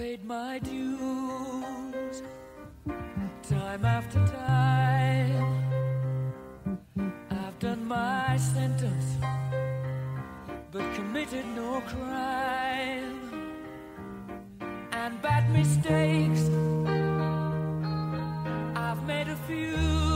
paid my dues time after time. I've done my sentence, but committed no crime. And bad mistakes, I've made a few.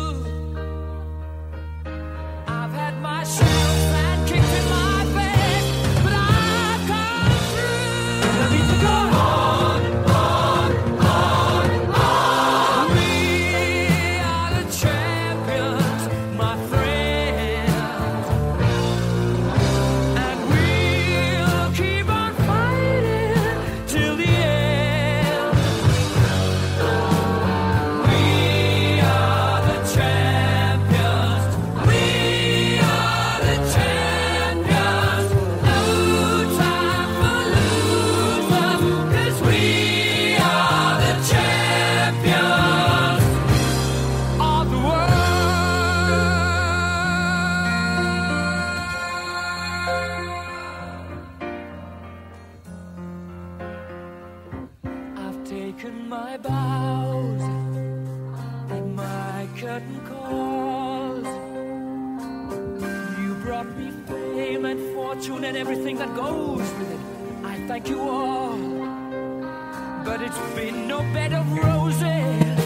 I've had my shells and kicked in my face, but I've come through. I need to go on, on, on, on. We are the champions, my friends, and we'll keep on fighting till the end. We are the champions. We are the champions. No time for losers, 'cause we are the champions of the world. I've taken my bows and my curtain calls. You brought me fame and fortune and everything that goes with it. I thank you all, but it's been no bed of roses.